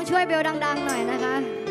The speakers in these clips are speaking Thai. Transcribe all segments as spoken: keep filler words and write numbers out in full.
ช่วยเบลดังๆหน่อยนะคะ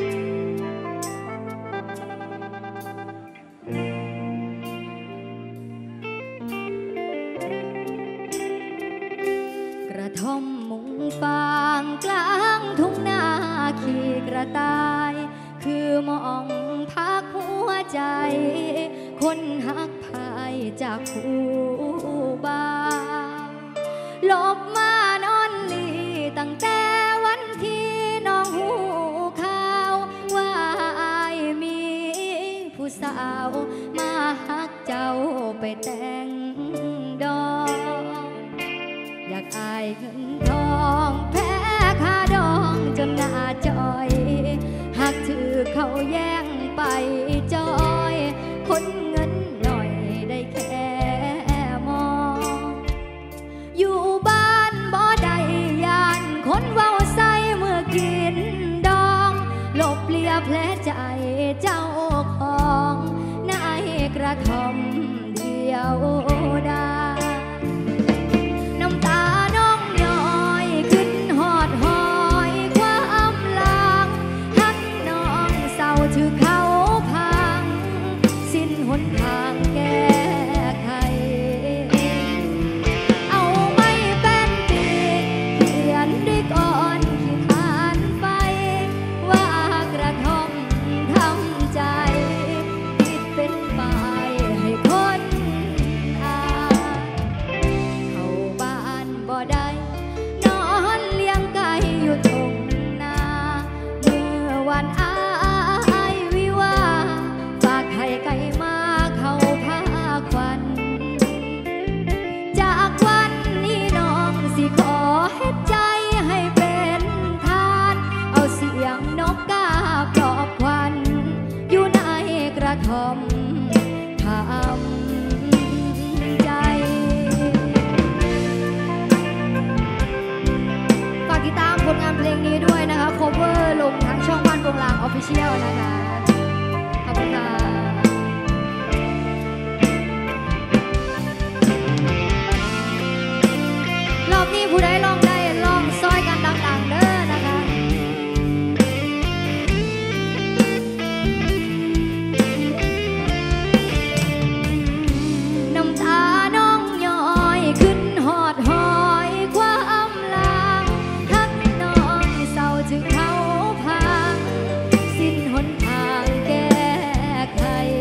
กระท่อมมุงฟางกลางทุ่งนาขี่กระต่ายคือมองพักหัวใจคนหักพายจากผู้บ่าวหลบมานอนลีตั้งแต่วันที่น้องหูข่าวว่าอายมีผู้สาวมาหักเจ้าไปแต่งดอกอยากอายเงินทองแพ้ค่าดองจนหน้าจอยหักถือเขาแย่งไปจอยคนเงินหน่อยได้แค่มองอยู่บ้านบ่ได้ยานคนเว้าใส่เมื่อกินดองลบเลียแผลใจเจ้าของนายกระท่อมเดียวดายน้ำตาน้องย้อยขึ้นหอดหอยความลางหักน้องเศร้าถือเขาพังสิ้นหนทางแก้ไขเอาไม่เป็นปีเขียนด้วยก้อนขี้คานไปว่ากระท่อมทำใจคิดเป็นไปให้คนอาเข้าบ้านบ่ได้นอนเลี้ยงไก่อยู่ตรงนาเมื่อวันอายวิวาฝากไข่ไก่มาเข้าผ้าควันจากวันนี้น้องสิขอเฮ็ดใจให้เป็นทานเอาเสียงนกกาปลอบควันอยู่ในกระท่อมทำใจฝากติดตามผลงานเพลงนี้ด้วยนะคะ cover ลงทั้งช่องบ้านวงลาง Official นะคะขอบคุณค่ะรอบนี้ผู้ใดลองได้ลองซอยกันดังๆเด้อนะคะน้ำตาน้องย้อยขึ้นหอดหอยความลางทักน้องเศร้าจึงเขาพังสิ้นหนทางแก้ไข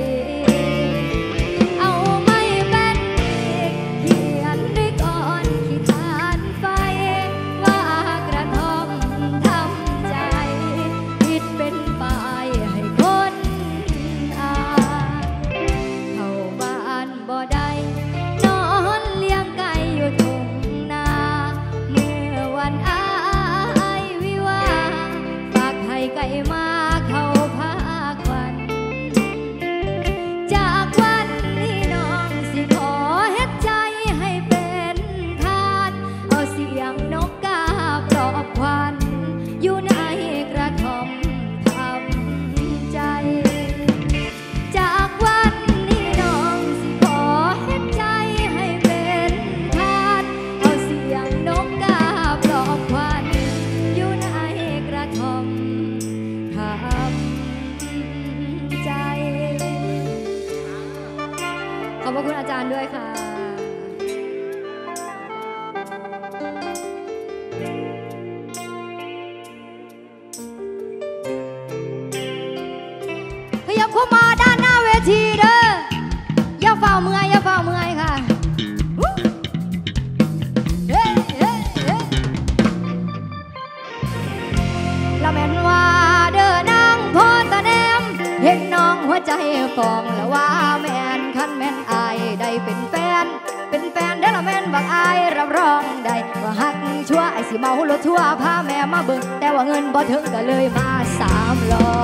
เอาไม่เป็นอีกเขียนด้วยก้อนขี้คานไฟว่ากระท่อมทำใจคิดเป็นไปให้คนอาเข้าบ้านบ่ได้นอนเลี้ยงไก่อยู่ทุ่งนาเมื่อวันอายวิวาฝากไข่ไก่มาเข้าผ้าควันจากวันนี้น้องสิขอเฮ็ดใจให้เป็นทานเอาเสียงนกกาปลอบควันอยู่ในกระท่อมทำใจจากวันนี้น้องสิขอเฮ็ดใจให้เป็นทานเอาเสียงนกกาปลอบควันอยู่ในกระท่อมทำใจขอบพระคุณอาจารย์ด้วยค่ะขยับเข้ามาด้านหน้าเวทีเด้ออย่าเฝ้าเมื่อยอย่าเฝ้าเมื่อยค่ะวู้เฮ้เฮ้เฮ้ละแม่นว่าเด้อนางพอตะแนมเห็นน้องหัวใจฟองแล้วว่าแม่นคันแม่นอายได้เป็นแฟนเป็นแฟนเด้อละแม่นบักอายรับรองได้ว่าฮักชั่วไอ้สิเมารถทั่วพาแม่มาเบิ่งแต่ว่าเงินบ่ถึงก็เลยมาสามล้อ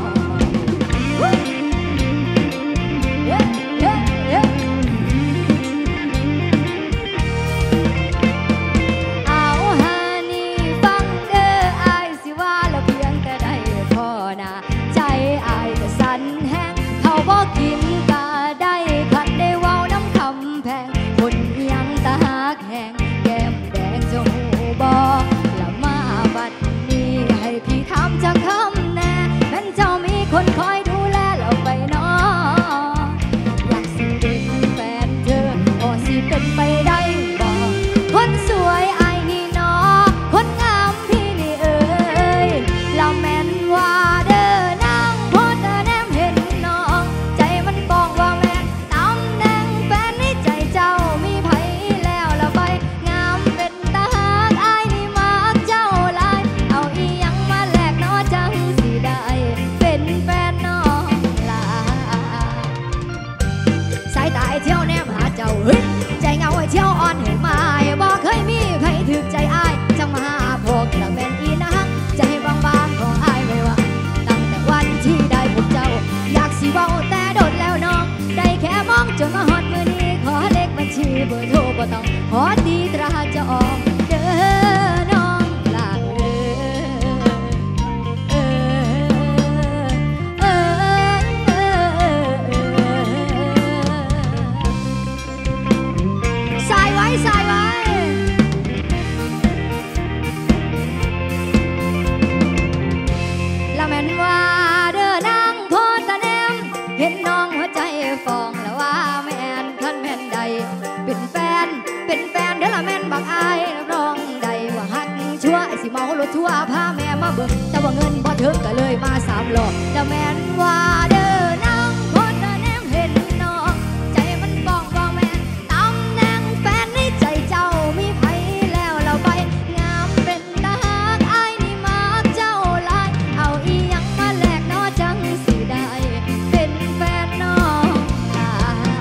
เอาฮานี่ฟังเด้ออายสิว่าแล้วเพียงแต่ได้พอนะใจอายก็สั่นแห้งเขาบ่กินก็ได้คันได้เว้าน้ำคำแพงคนยังตาหักแห้งแก้มแดงจะหูบ่ละมาบัดนี้ให้พี่ถามจะคำแน่แม้นเจ้ามีคนคอยดูแลแล้วไปนออยากสิเป็นแฟนเธอพอสิเป็นไปได้บ่คนสวยอายนี่นอคนงามพี่นี่เอ่ยแล้วแม่นว่าเด้อนางพอเธอแนมเห็นน้องใจมันบอกว่าแม่ตำแหน่งแฟนในใจเจ้ามีไผแล้วละไปงามเป็นตาหากอายนี่มักเจ้าหลายเอาอีหยังมาแลกน้อจังสิได้เป็นแฟนน้องลาสายตาไอ้เที่ยวแนมหาเจ้าเฮ้ยใจเงาไอ้เที่ยวอ่อนให้มาบอกเคยมีใครถึกใจอายจังมาหาพวกละแม่นอีนางใจบางๆของอายไว้ว่าตั้งแต่วันที่ได้พบเจ้าอยากสิเว้าแต่โดดแล้วน้องได้แค่มองจนมาฮอดมื้อนี้ขอเลขบัญชีเบอร์โทรบ่ต้องขอตีตราจะออกเด้อน้องลาเอ้ยเอ้ยเอ้ยเอ้ยสายไว้สายไว้ละแม่นว่าเด้อนางโพตะแนมเห็นน้องหัวใจฟองแล้วว่าแม่นคันแม่นใดเป็นแฟนเป็นแฟนเด้อละแม่นบักอายรับรองใดว่าฮักชั่วไอ้สิเมารถทั่วพาแม่มาเบิ่งแต่ว่าเงินบ่ถึงก็เลยมาสามหลอกละแม่นว่าเด้อนางโพตะแนมเห็นน้องใจมันบอกว่าแม่นตำแหน่งแฟนในใจเจ้ามีไผแล้วเราไปงามเป็นตาหากอายนี่มักเจ้าหลายเอาอีหยังมาแลกน้อจังสิได้เป็นแฟนน้องลา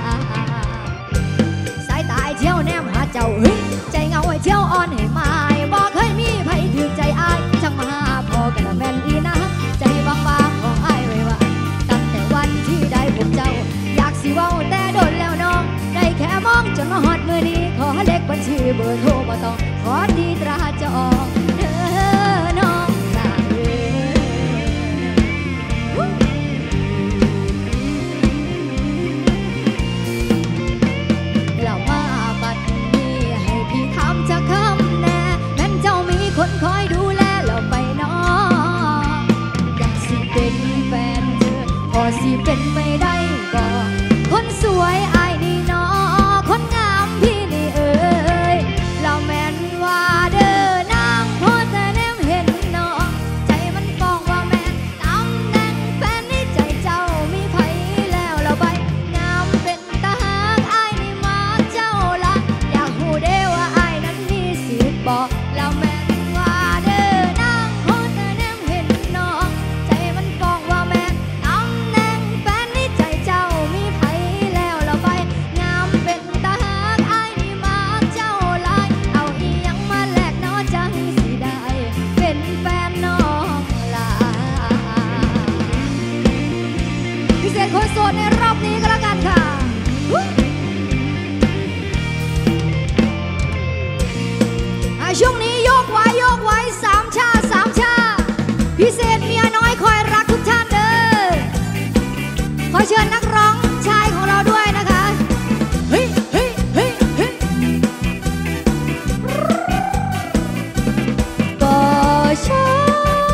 สายตาไอ้เที่ยวแนมหาเจ้าเฮ้ยใจเงาไอ้เที่ยวอ่อนให้มาบอกเคยมีไผถึกใจอายจังมาหาพอกันละแม่นอีนะใจบางๆของอายไว้ว่าตั้งแต่วันที่ได้พบเจ้าอยากสิเว้าแต่โดนแล้วน้องได้แค่มองจนมาฮอดมื้อนี้ขอเลขบัญชีเบอร์โทรบ่ต้องขอตีตราจะออกเด้อน้องลาเอ้ยแล้วมาบัดนี้ให้พี่ถามจะคำแน่แม่นเจ้ามีคนคอยดูแลแล้วไปนออยากสิเป็นแฟนเธอพอสิเป็นไปได้บ่คนสวยอายนี่นอคนงามพี่นี่เอ่ยแล้วแม่นว่าเด้อนางพอแต่แนมเห็นน้องใจมันบอกว่าแม่นตำแหน่งแฟนในใจเจ้ามีไผแล้วเราไปงามเป็นตาหากอายนี่มักเจ้าละอยากหูเด้ว่าอายนั้นมีสิทธิ์บอกแล้วแม่นว่าเด้อนางพอแต่แนมเห็นน้องใจมันบอกว่าแม่นตำแหน่งแฟนในใจเจ้ามีไผแล้วเราไปงามเป็นตาหากอายนี่มักเจ้าหลายเอาอีหยังมาแลกน้อจังสิได้เป็นแฟนน้องลาพิเศษคนโสดในรอบนี้ก็แล้วกันค่ะอ่ะช่วงนี้โยกไว้โยกไว้สามชาสามชาพิเศษเมียน้อยคอยรักทุกท่านเด้อขอเชิญนักร้องชายของเราด้วยนะคะเฮ้ยเฮ้ยเฮ้ยเฮ้ยก็ฉัน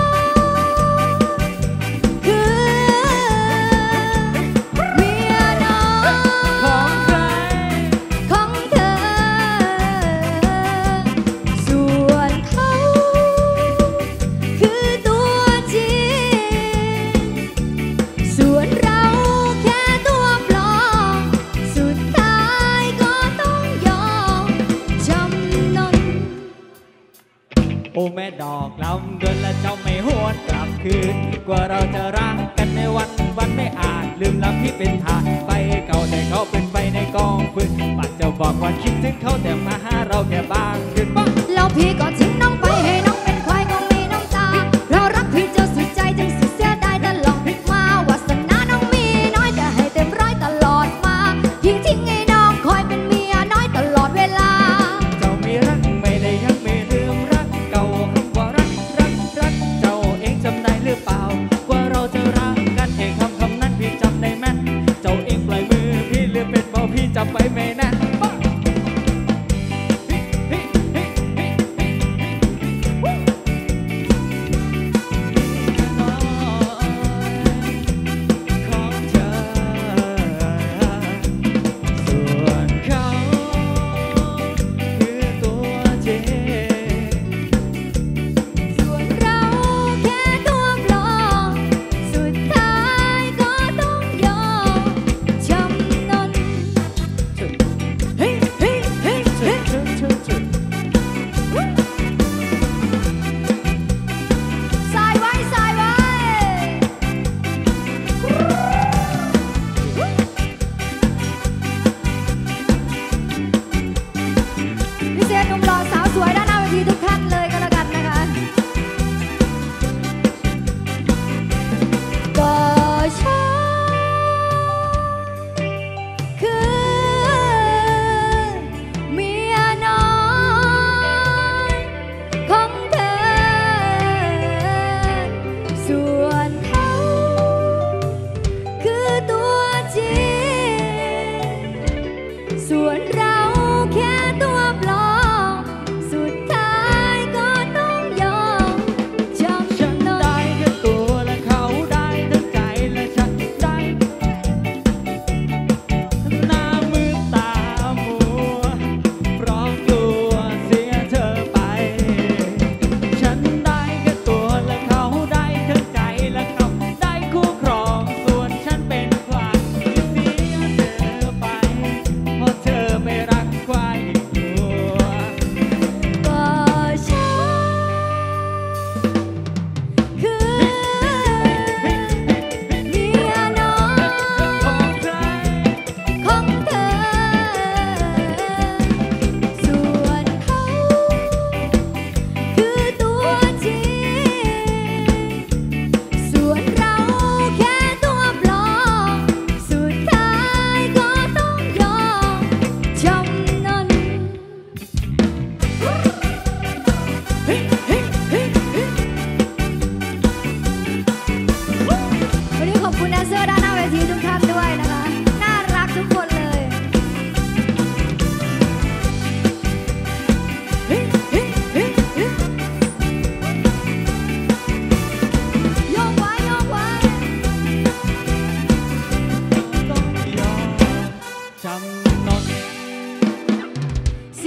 คือเมียน้อยของใครของเธอส่วนเขาคือตัวจริงส่วนเราแค่ตัวปลอมสุดท้ายก็ต้องยอมจำนนโอ้แม่ดอกลำเดินและเจ้าไม่หวนกลับคืนกว่าเราจะรักกันในวันวันไม่อาจลืมลำที่เป็นทางไปเก่าแต่เขาเป็นไปในกองฟืนปัดจะบอกว่าคิดถึงเขาแต่มาหาเราแค่บางคืนบ้างแล้วพี่ก็ทิ้งน้องไปให้น้องเป็นควายคงมีน้ำตาเรารักพี่เจอสุดใจจึงสิเสียดายแต่ลองพลิกมาวาสนาน้องมีน้อยแต่ให้เต็มร้อยตลอดมาพี่ทิ้งให้น้องคอยเป็นเมียน้อยตลอดเวลาเจ้ามีรักไม่ได้ยังไม่ลืมรักเก่าคำว่ารักรักรักเจ้าเองจำได้หรือเปล่ากว่าเราจะรักกันเองคำคำนั้นพี่จำได้แม่นเจ้าเองปล่อยมือพี่ลืมเป็นเบาพี่จำไปไม่แน่น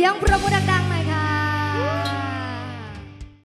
สียงประมือดั